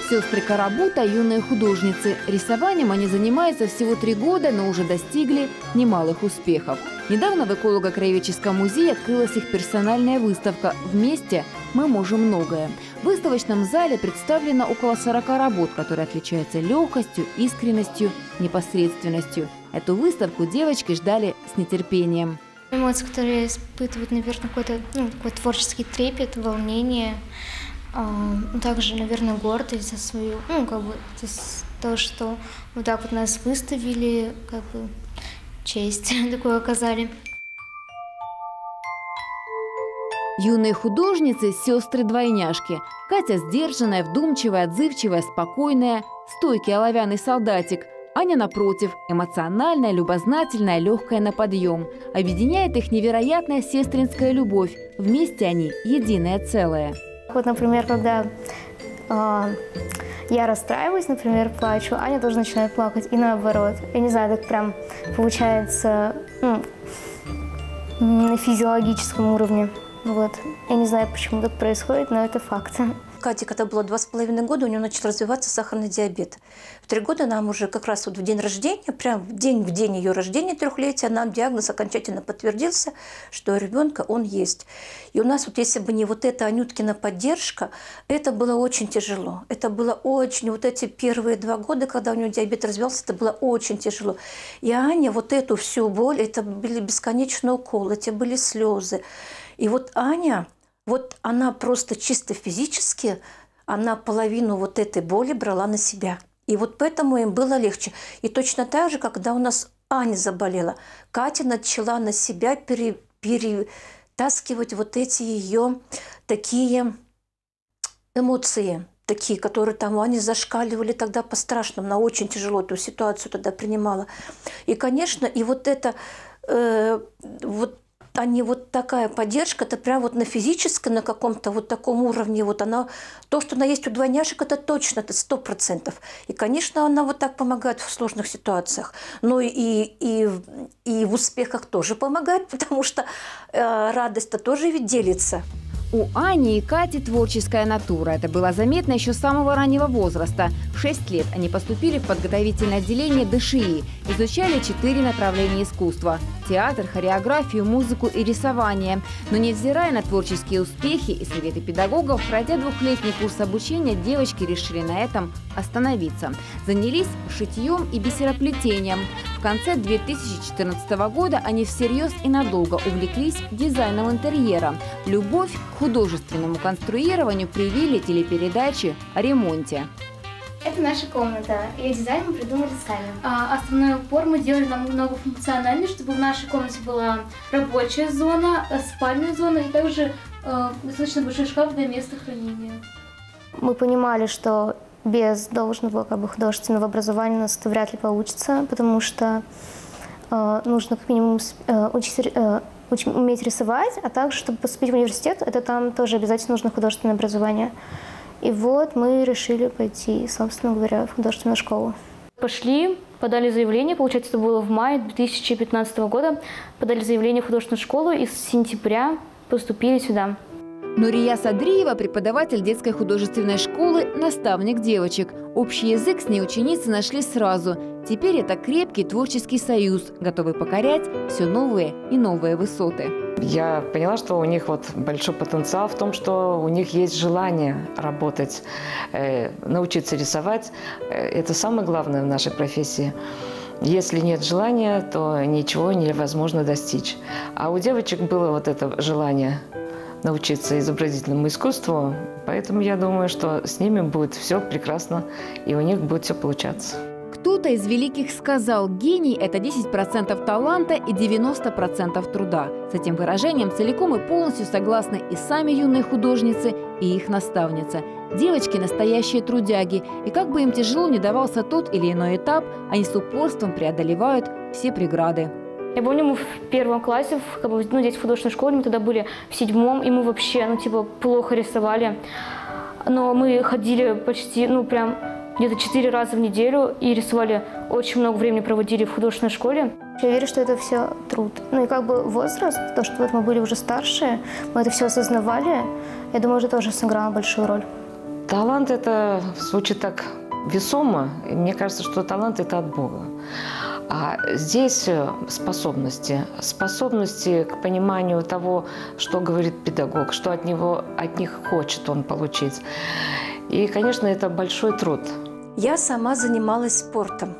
Сестры Карабута – юные художницы. Рисованием они занимаются всего 3 года, но уже достигли немалых успехов. Недавно в эколого-краеведческом музее открылась их персональная выставка «Вместе мы можем многое». В выставочном зале представлено около 40 работ, которые отличаются легкостью, искренностью, непосредственностью. Эту выставку девочки ждали с нетерпением. Эмоции, которые испытывают, наверное, какой-то такой творческий трепет, волнение. Также, наверное, гордость за свою, за то, что вот так вот нас выставили, честь такую оказали. Юные художницы – сестры-двойняшки. Катя сдержанная, вдумчивая, отзывчивая, спокойная, стойкий оловянный солдатик. Аня, напротив, эмоциональная, любознательная, легкая на подъем. Объединяет их невероятная сестринская любовь. Вместе они – единое целое. Вот, например, когда я расстраиваюсь, например, плачу, Аня тоже начинает плакать, и наоборот. Я не знаю, так прям получается на физиологическом уровне. Вот. Я не знаю, почему так происходит, но это факт. Кате, когда было 2,5 года, у нее начал развиваться сахарный диабет. В 3 года нам уже как раз вот в день рождения, прям в день ее рождения, 3-летия, нам диагноз окончательно подтвердился, что у ребенка он есть. И у нас вот если бы не вот эта Анюткина поддержка, это было очень тяжело. Это было очень, вот эти первые 2 года, когда у нее диабет развивался, это было очень тяжело. И Аня вот эту всю боль, это были бесконечные уколы, это были слезы. И вот Аня... Вот она просто чисто физически, она половину вот этой боли брала на себя. И вот поэтому им было легче. И точно так же, когда у нас Аня заболела, Катя начала на себя перетаскивать вот эти ее такие эмоции, такие, которые там у Ани зашкаливали тогда по-страшному. Она очень тяжело эту ситуацию тогда принимала. И, конечно, и вот это... вот такая поддержка, это прям вот на физическом, на каком-то вот таком уровне. Вот она, то, что она есть у двойняшек, это точно, это 100%. И, конечно, она вот так помогает в сложных ситуациях. Но и в успехах тоже помогает, потому что радость-то тоже ведь делится. У Ани и Кати творческая натура. Это было заметно еще с самого раннего возраста. В 6 лет они поступили в подготовительное отделение ДШИ. Изучали 4 направления искусства – театр, хореографию, музыку и рисование. Но невзирая на творческие успехи и советы педагогов, пройдя 2-летний курс обучения, девочки решили на этом остановиться. Занялись шитьем и бисероплетением. В конце 2014 года они всерьез и надолго увлеклись дизайном интерьера. Любовь к художественному конструированию привили телепередачи о ремонте. Это наша комната. Ее дизайн мы придумали сами. Основной упор мы делали многофункциональный, чтобы в нашей комнате была рабочая зона, спальная зона и также достаточно большой шкаф для места хранения. Мы понимали, что без должного художественного образования у нас это вряд ли получится, потому что нужно как минимум уметь рисовать, а также, чтобы поступить в университет, это там тоже обязательно нужно художественное образование. И вот мы решили пойти, собственно говоря, в художественную школу. Пошли, подали заявление, получается, это было в мае 2015 года, подали заявление в художественную школу и с сентября поступили сюда. Нурия Садриева – преподаватель детской художественной школы, наставник девочек. Общий язык с ней ученицы нашли сразу. Теперь это крепкий творческий союз, готовый покорять все новые и новые высоты. Я поняла, что у них большой потенциал в том, что у них есть желание работать, научиться рисовать. Это самое главное в нашей профессии. Если нет желания, то ничего невозможно достичь. А у девочек было это желание научиться изобразительному искусству, поэтому я думаю, что с ними будет все прекрасно, и у них будет все получаться. Кто-то из великих сказал: гений – это 10% таланта и 90% труда. С этим выражением целиком и полностью согласны и сами юные художницы, и их наставница. Девочки – настоящие трудяги, и как бы им тяжело ни давался тот или иной этап, они с упорством преодолевают все преграды. Я помню, мы в 1 классе, здесь в художественной школе, мы тогда были в 7, и мы вообще, плохо рисовали. Но мы ходили почти, прям где-то 4 раза в неделю и рисовали, очень много времени проводили в художественной школе. Я верю, что это все труд. И возраст, то, что мы были уже старше, мы это все осознавали, я думаю, это тоже сыграло большую роль. Талант – это звучит так весомо. Мне кажется, что талант – это от Бога. А здесь способности к пониманию того, что говорит педагог, что от них хочет он получить. И, конечно, это большой труд. Я сама занималась спортом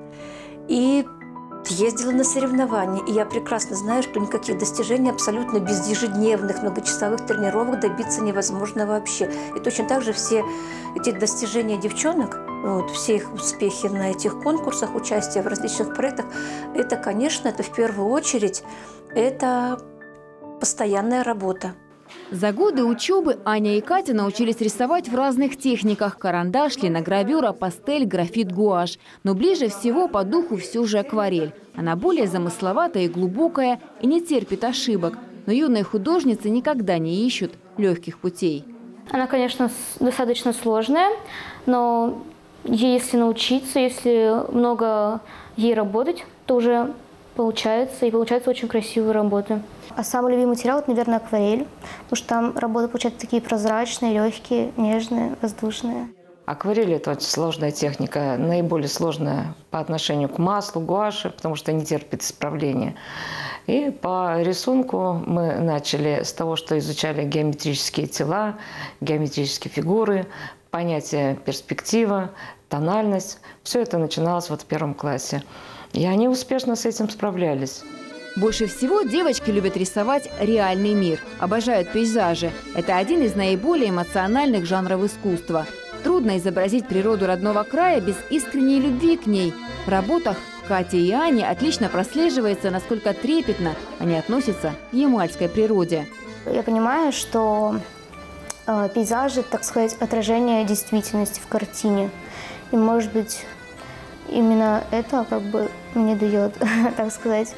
и ездила на соревнования. И я прекрасно знаю, что никаких достижений абсолютно без ежедневных многочасовых тренировок добиться невозможно вообще. И точно так же все эти достижения девчонок, вот, все их успехи на этих конкурсах, участие в различных проектах, это, конечно, это в первую очередь, это постоянная работа. За годы учебы Аня и Катя научились рисовать в разных техниках – карандаш, линогравюра, пастель, графит, гуашь. Но ближе всего по духу все же акварель. Она более замысловатая и глубокая, и не терпит ошибок. Но юные художницы никогда не ищут легких путей. Она, конечно, достаточно сложная, но если научиться, если много ей работать, то уже получается, и получаются очень красивые работы. А самый любимый материал – это, наверное, акварель, потому что там работы получаются такие прозрачные, легкие, нежные, воздушные. Акварель – это очень сложная техника, наиболее сложная по отношению к маслу, гуаши, потому что не терпит исправления. И по рисунку мы начали с того, что изучали геометрические тела, геометрические фигуры, понятие перспектива, тональность. Все это начиналось вот в 1 классе. И они успешно с этим справлялись. Больше всего девочки любят рисовать реальный мир, обожают пейзажи. Это один из наиболее эмоциональных жанров искусства. Трудно изобразить природу родного края без искренней любви к ней. В работах Кати и Ани отлично прослеживается, насколько трепетно они относятся к ямальской природе. Я понимаю, что пейзажи, так сказать, отражение действительности в картине. И, может быть, именно это как бы мне дает, так сказать,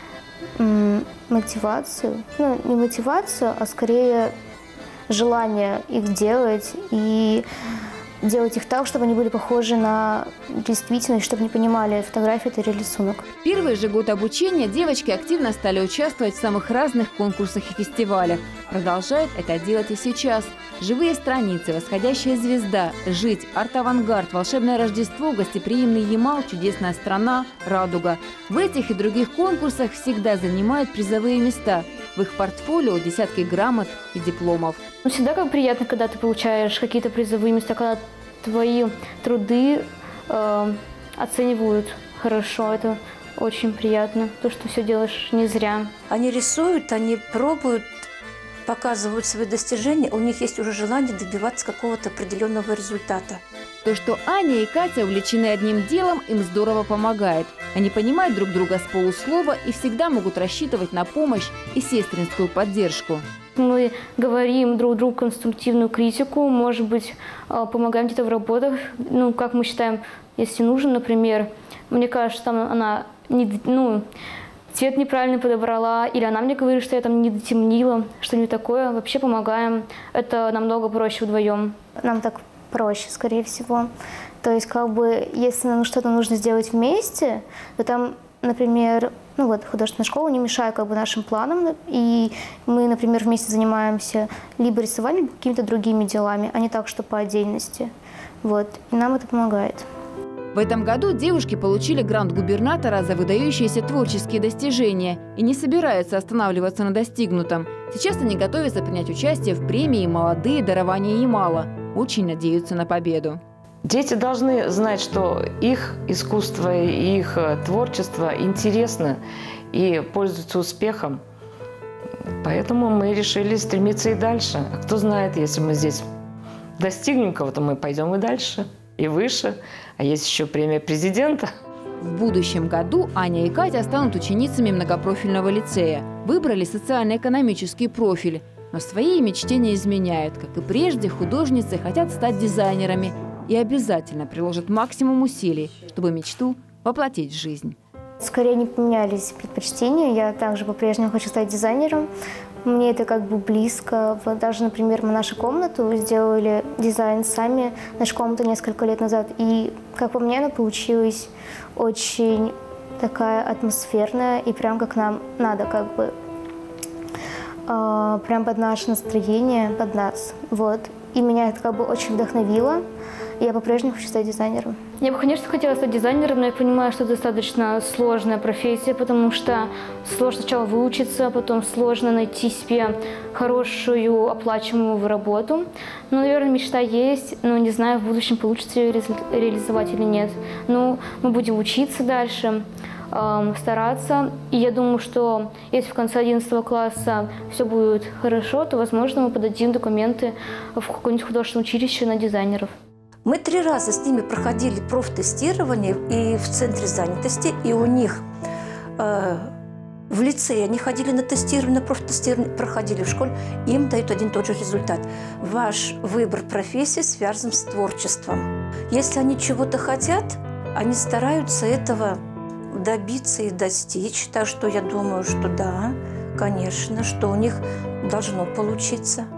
мотивацию. Ну, не мотивацию, а скорее желание их делать и делать их так, чтобы они были похожи на действительность, чтобы не понимали, фотография это или рисунок. Первый же год обучения девочки активно стали участвовать в самых разных конкурсах и фестивалях. Продолжают это делать и сейчас. Живые страницы, восходящая звезда, жить, арт-авангард, волшебное Рождество, гостеприимный Ямал, чудесная страна, радуга. В этих и других конкурсах всегда занимают призовые места. В их портфолио десятки грамот и дипломов. Всегда как приятно, когда ты получаешь какие-то призовые места, когда твои труды оценивают хорошо. Это очень приятно, то, что все делаешь не зря. Они рисуют, они пробуют, показывают свои достижения, у них есть уже желание добиваться какого-то определенного результата. То, что Аня и Катя увлечены одним делом, им здорово помогает. Они понимают друг друга с полуслова и всегда могут рассчитывать на помощь и сестринскую поддержку. Мы говорим друг другу конструктивную критику, может быть, помогаем где-то в работах. Ну, как мы считаем, если нужно, например, мне кажется, там она цвет неправильно подобрала, или она мне говорит, что я там не дотемнила, что-нибудь такое. Вообще помогаем. Это намного проще вдвоем. Нам так проще, скорее всего. То есть, как бы, если нам что-то нужно сделать вместе, то там, например, художественная школа не мешает как бы нашим планам, и мы, например, вместе занимаемся либо рисованием, либо какими-то другими делами, а не так, что по отдельности. Вот. И нам это помогает. В этом году девушки получили грант губернатора за выдающиеся творческие достижения и не собираются останавливаться на достигнутом. Сейчас они готовятся принять участие в премии «Молодые дарования Ямала». Очень надеются на победу. Дети должны знать, что их искусство и их творчество интересно и пользуются успехом. Поэтому мы решили стремиться и дальше. А кто знает, если мы здесь достигнем кого-то, мы пойдем и дальше, и выше. А есть еще премия президента. В будущем году Аня и Катя станут ученицами многопрофильного лицея. Выбрали социально-экономический профиль. Но свои мечты не изменяют. Как и прежде, художницы хотят стать дизайнерами и обязательно приложат максимум усилий, чтобы мечту воплотить в жизнь. Скорее не поменялись предпочтения. Я также по-прежнему хочу стать дизайнером. Мне это как бы близко. Даже, например, мы нашу комнату сделали дизайн сами, нашу комнату несколько лет назад. И, как по мне, она получилась очень такая атмосферная и прям как нам надо, как бы прям под наше настроение, под нас. Вот. и меня это как бы очень вдохновило. И я по-прежнему хочу стать дизайнером. Я бы, конечно, хотела стать дизайнером, но я понимаю, что это достаточно сложная профессия, потому что сложно сначала выучиться, потом сложно найти себе хорошую оплачиваемую работу. Ну, наверное, мечта есть, но не знаю, в будущем получится ее реализовать или нет. Ну, мы будем учиться дальше, стараться. И я думаю, что если в конце 11 класса все будет хорошо, то, возможно, мы подадим документы в какое-нибудь художественное училище на дизайнеров. Мы 3 раза с ними проходили профтестирование и в центре занятости, и у них в лицее они ходили на тестирование, на профтестирование, проходили в школе, им дают один и тот же результат. Ваш выбор профессии связан с творчеством. Если они чего-то хотят, они стараются этого добиться и достичь. Так что я думаю, что да, конечно, что у них должно получиться.